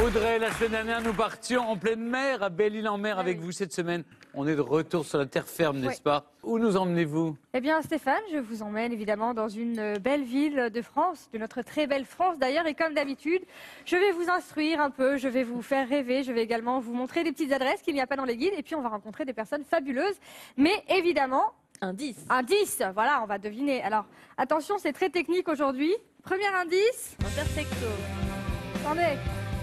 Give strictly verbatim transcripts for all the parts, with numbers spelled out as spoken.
Audrey, la semaine dernière, nous partions en pleine mer, à Belle-Île-en-Mer avec vous cette semaine. On est de retour sur la terre ferme, n'est-ce Oui. pas? Où nous emmenez-vous? Eh bien Stéphane, je vous emmène évidemment dans une belle ville de France, de notre très belle France d'ailleurs, et comme d'habitude, je vais vous instruire un peu, je vais vous faire rêver, je vais également vous montrer des petites adresses qu'il n'y a pas dans les guides, et puis on va rencontrer des personnes fabuleuses, mais évidemment... Indice. Indice, voilà, on va deviner. Alors, attention, c'est très technique aujourd'hui. Premier indice. Intersecto. Attendez.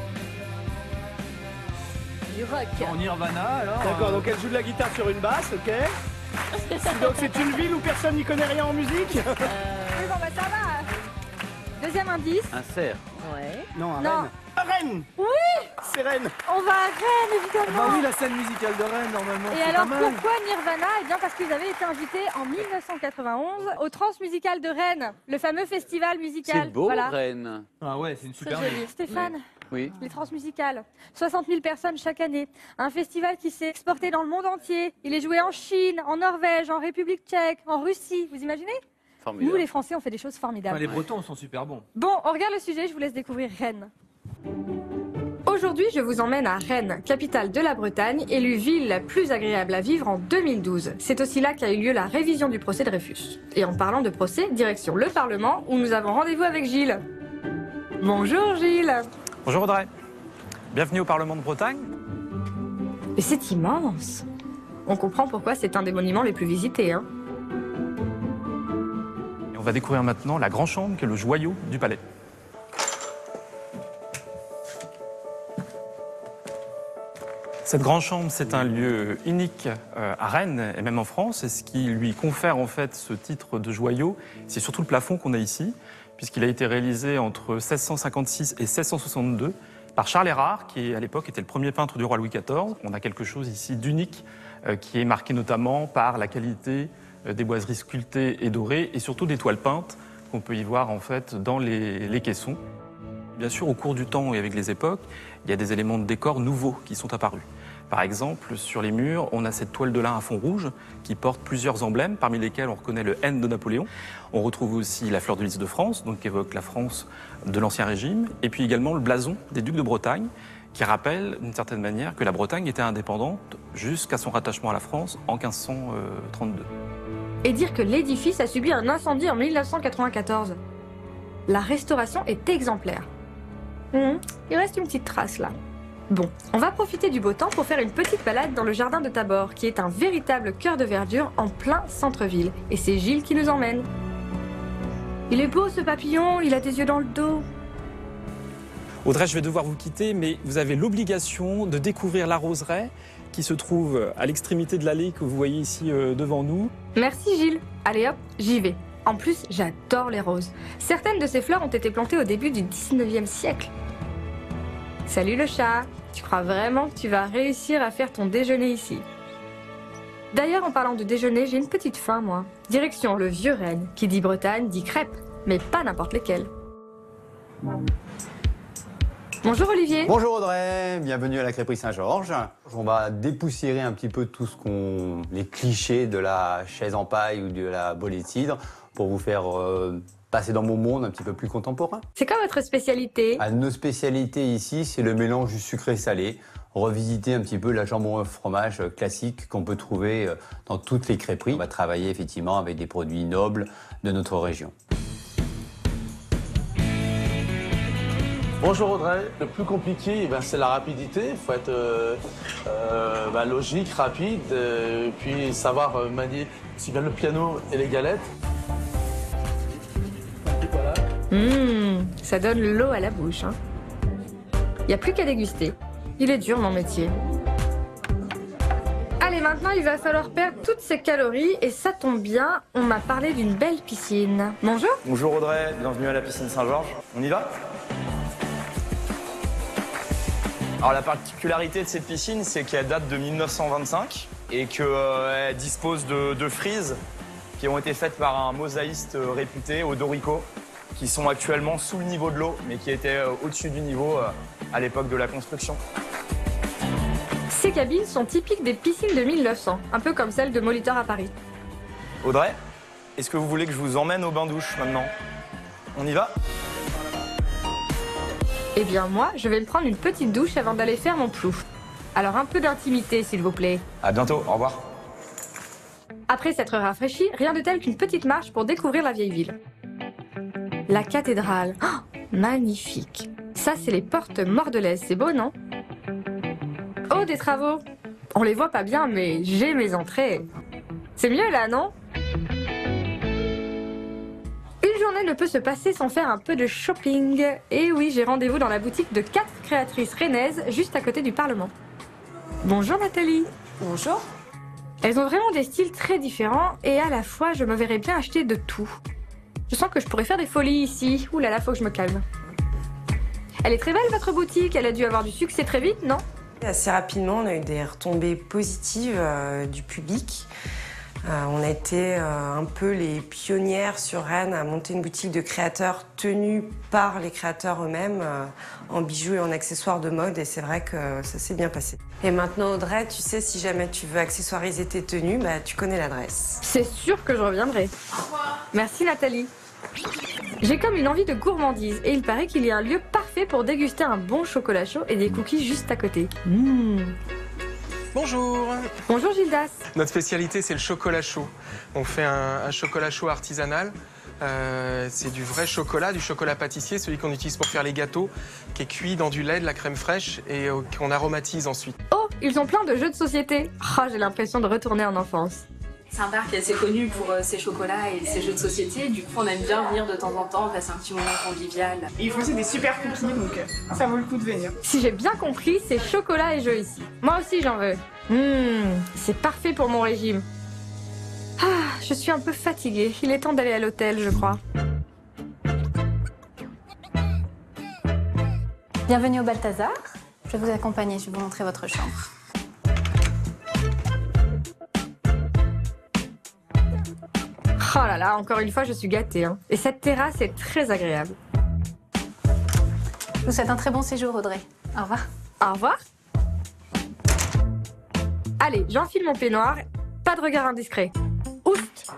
Du rock. En Nirvana, alors. D'accord, donc elle joue de la guitare sur une basse, ok. Donc c'est une ville où personne n'y connaît rien en musique. Oui, bon, bah ça va. Deuxième indice. Un cerf. Ouais. Non, à Non. Rennes. À Rennes. Oui. C'est Rennes. On va à Rennes, évidemment. Bah oui, la scène musicale de Rennes, normalement. Et c'est alors, pas mal. pourquoi Nirvana? Eh bien, parce qu'ils avaient été invités en mille neuf cent quatre-vingt-onze au Transmusical de Rennes, le fameux festival musical. C'est beau, Voilà. Rennes. Ah ouais, c'est une C'est super joli. ville. Stéphane, Oui. les Transmusicales, soixante mille personnes chaque année. Un festival qui s'est exporté dans le monde entier. Il est joué en Chine, en Norvège, en République tchèque, en Russie. Vous imaginez? Formidable. Nous, les Français, on fait des choses Enfin, formidables. les Bretons sont super bons. Bon, on regarde le sujet, je vous laisse découvrir Rennes. Aujourd'hui, je vous emmène à Rennes, capitale de la Bretagne, élue ville la plus agréable à vivre en deux mille douze. C'est aussi là qu'a eu lieu la révision du procès Dreyfus. Et en parlant de procès, direction le Parlement, où nous avons rendez-vous avec Gilles. Bonjour Gilles. Bonjour Audrey, bienvenue au Parlement de Bretagne. Mais c'est immense. On comprend pourquoi c'est un des monuments les plus visités, hein. Et on va découvrir maintenant la grande chambre qui est le joyau du palais. Cette grande chambre, c'est un lieu unique euh, à Rennes et même en France. Et ce qui lui confère en fait ce titre de joyau, c'est surtout le plafond qu'on a ici, puisqu'il a été réalisé entre mille sept cent cinquante-six et mille sept cent soixante-deux par Charles Erard, qui à l'époque était le premier peintre du roi Louis quatorze. On a quelque chose ici d'unique, euh, qui est marqué notamment par la qualité euh, des boiseries sculptées et dorées, et surtout des toiles peintes qu'on peut y voir en fait dans les, les caissons. Bien sûr, au cours du temps et avec les époques, il y a des éléments de décor nouveaux qui sont apparus. Par exemple, sur les murs, on a cette toile de lin à fond rouge qui porte plusieurs emblèmes, parmi lesquels on reconnaît le N de Napoléon. On retrouve aussi la fleur de lys de France, donc qui évoque la France de l'Ancien Régime, et puis également le blason des ducs de Bretagne, qui rappelle d'une certaine manière que la Bretagne était indépendante jusqu'à son rattachement à la France en mille cinq cent trente-deux. Et dire que l'édifice a subi un incendie en mille neuf cent quatre-vingt-quatorze. La restauration est exemplaire. Hum, il reste une petite trace là. Bon, on va profiter du beau temps pour faire une petite balade dans le jardin de Tabor, qui est un véritable cœur de verdure en plein centre-ville. Et c'est Gilles qui nous emmène. Il est beau ce papillon, il a des yeux dans le dos. Audrey, je vais devoir vous quitter, mais vous avez l'obligation de découvrir la roseraie qui se trouve à l'extrémité de l'allée que vous voyez ici euh, devant nous. Merci Gilles. Allez hop, j'y vais. En plus, j'adore les roses. Certaines de ces fleurs ont été plantées au début du dix-neuvième siècle. Salut le chat. Tu crois vraiment que tu vas réussir à faire ton déjeuner ici? D'ailleurs, en parlant de déjeuner, j'ai une petite faim, moi. Direction le vieux Rennes. Qui dit Bretagne dit crêpes, mais pas n'importe lesquelles. Bonjour Olivier. Bonjour Audrey, bienvenue à la crêperie Saint-Georges. On va dépoussiérer un petit peu tout ce qu'on, les clichés de la chaise en paille ou de la bolée de cidre pour vous faire euh, passer dans mon monde un petit peu plus contemporain. C'est quoi votre spécialité? Ah, nos spécialités ici, c'est le mélange du sucré-salé. Revisiter un petit peu la jambon œuf fromage classique qu'on peut trouver dans toutes les crêperies. On va travailler effectivement avec des produits nobles de notre région. Bonjour Audrey, le plus compliqué, eh ben, c'est la rapidité. Il faut être euh, euh, ben, logique, rapide, euh, puis savoir euh, manier aussi bien le piano et les galettes. Voilà. Mmh, ça donne l'eau à la bouche. Hein. Y a plus qu'à déguster. Il est dur mon métier. Allez, maintenant il va falloir perdre toutes ces calories et ça tombe bien, on m'a parlé d'une belle piscine. Bonjour. Bonjour Audrey, bienvenue à la piscine Saint-Georges. On y va ? Alors la particularité de cette piscine, c'est qu'elle date de mille neuf cent vingt-cinq et qu'elle euh, dispose de, de frises qui ont été faites par un mosaïste euh, réputé, Odorico, qui sont actuellement sous le niveau de l'eau, mais qui étaient euh, au-dessus du niveau euh, à l'époque de la construction. Ces cabines sont typiques des piscines de mille neuf cents, un peu comme celle de Molitor à Paris. Audrey, est-ce que vous voulez que je vous emmène au bain-douche maintenant? On y va? Eh bien moi, je vais me prendre une petite douche avant d'aller faire mon plouf. Alors un peu d'intimité, s'il vous plaît. À bientôt, au revoir. Après s'être rafraîchi, rien de tel qu'une petite marche pour découvrir la vieille ville. La cathédrale. Oh, magnifique. Ça, c'est les portes mordelaises. C'est beau, non? Oh, des travaux. On les voit pas bien, mais j'ai mes entrées. C'est mieux là, non? Une journée ne peut se passer sans faire un peu de shopping. Et oui, j'ai rendez-vous dans la boutique de quatre créatrices rennaises, juste à côté du Parlement. Bonjour Nathalie. Bonjour. Elles ont vraiment des styles très différents et à la fois, je me verrais bien acheter de tout. Je sens que je pourrais faire des folies ici. Ouh là là, faut que je me calme. Elle est très belle, votre boutique. Elle a dû avoir du succès très vite, non? Assez rapidement, on a eu des retombées positives euh, du public. Euh, on a été euh, un peu les pionnières sur Rennes à monter une boutique de créateurs tenue par les créateurs eux-mêmes euh, en bijoux et en accessoires de mode et c'est vrai que ça s'est bien passé. Et maintenant Audrey, tu sais, si jamais tu veux accessoiriser tes tenues, bah, tu connais l'adresse. C'est sûr que je reviendrai. Au revoir. Merci Nathalie. J'ai comme une envie de gourmandise et il paraît qu'il y a un lieu parfait pour déguster un bon chocolat chaud et des cookies juste à côté. Mmh. Bonjour. Bonjour Gildas. Notre spécialité, c'est le chocolat chaud. On fait un, un chocolat chaud artisanal. Euh, c'est du vrai chocolat, du chocolat pâtissier, celui qu'on utilise pour faire les gâteaux, qui est cuit dans du lait, de la crème fraîche et euh, qu'on aromatise ensuite. Oh, ils ont plein de jeux de société. Oh, j'ai l'impression de retourner en enfance. C'est un bar qui est assez connu pour euh, ses chocolats et ses jeux de société. Du coup, on aime bien venir de temps en temps, passer un petit moment convivial. Et ils font aussi des super cookies, donc ça vaut le coup de venir. Si j'ai bien compris, c'est chocolat et jeux ici. Moi aussi, j'en veux. Mmh, c'est parfait pour mon régime. Ah, je suis un peu fatiguée. Il est temps d'aller à l'hôtel, je crois. Bienvenue au Balthazar. Je vais vous accompagner, je vais vous montrer votre chambre. Oh là là, encore une fois, je suis gâtée. Hein. Et cette terrasse est très agréable. Je vous souhaite un très bon séjour, Audrey. Au revoir. Au revoir. Allez, j'enfile mon peignoir. Pas de regard indiscret. Oust.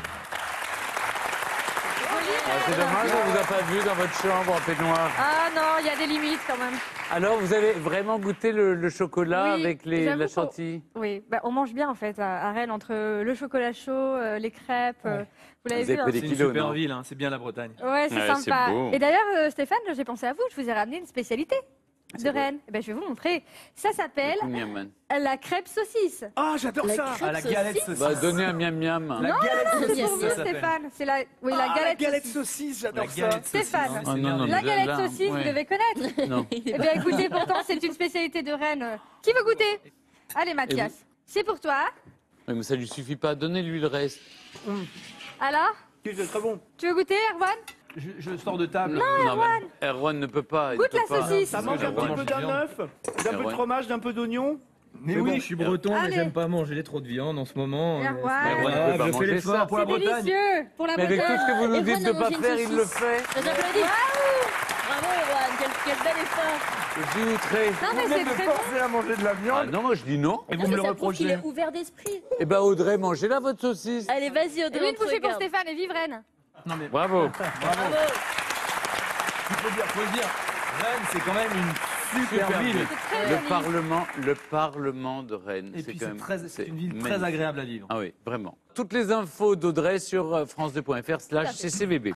Ah, c'est dommage, on vous a pas vu dans votre chambre en peignoir. Ah non, il y a des limites quand même. Alors, vous avez vraiment goûté le, le chocolat Oui, avec les, j'avoue la qu'on- chantilly? Oui, bah, on mange bien en fait à, à Rennes entre le chocolat chaud, euh, les crêpes. euh, vous l'avez Vous avez vu, pris hein. des C'est une kilos, super non? ville, hein, c'est bien la Bretagne. Ouais, c'est Ouais, sympa. c'est beau. Et d'ailleurs, euh, Stéphane, j'ai pensé à vous, je vous ai ramené une spécialité de Rennes. Eh ben, je vais vous montrer. Ça s'appelle Miam. la crêpe saucisse. Ah, j'adore La ça. crêpe Ah, la galette saucisse. Bah, saucisse. donnez un miam miam. La Non, galette c'est saucisse, pour vous, ça s'appelle. Stéphane. C'est la, oui, la Ah, galette, galette saucisse. saucisse, La j'adore ça. galette saucisse. Stéphane. Non, mais Oh, c'est non, non, merveilleux. La mais galette là, saucisse, vous ouais. devez connaître. Non. Eh bien, écoutez, pourtant, c'est une spécialité de Rennes. Qui veut goûter? Allez, Mathias, c'est pour toi. Oui, mais ça lui suffit pas. Donnez-lui le reste. Alors, C'est très bon. tu veux goûter, Erwan? Je, je sors de table. Non, mais Erwan ne peut pas. il Goûte peut la pas. saucisse. Ça Parce manque que un Erwan- petit peu d'un œuf, d'un peu de Erwan. fromage, d'un peu d'oignon. Mais Mais oui, bon. je suis breton, Allez. mais j'aime pas manger trop de viande en ce moment. Erwan. Ah, Erwan ne peut je pas fais manger l'effort ça. pour la C'est Bretagne. délicieux pour la Mais avec tout Bretagne. ce que vous nous Erwan dites a de mangé pas une faire, il le saucisse. fait. Je t'applaudis. Bravo Erwan, quel, quel bel effort. Je suis outré. Non, mais c'est très bon. à manger de la Ah non, moi je dis non. Et vous me le reprochez. Il est ouvert d'esprit. Eh ben Audrey, mangez-la votre saucisse. Allez, vas-y Et Audrey, une on te bouchée pour regarde. Stéphane et vive Rennes. Non mais Bravo. bravo. Il faut dire, faut le dire. Rennes, c'est quand même une super, Super ville. ville. Très Le joli. Parlement, le Parlement de Rennes. Et puis quand c'est même- très- c'est une ville très magnifique. agréable à vivre. Ah oui, vraiment. Toutes les infos d'Audrey sur france deux point f r slash c c v b.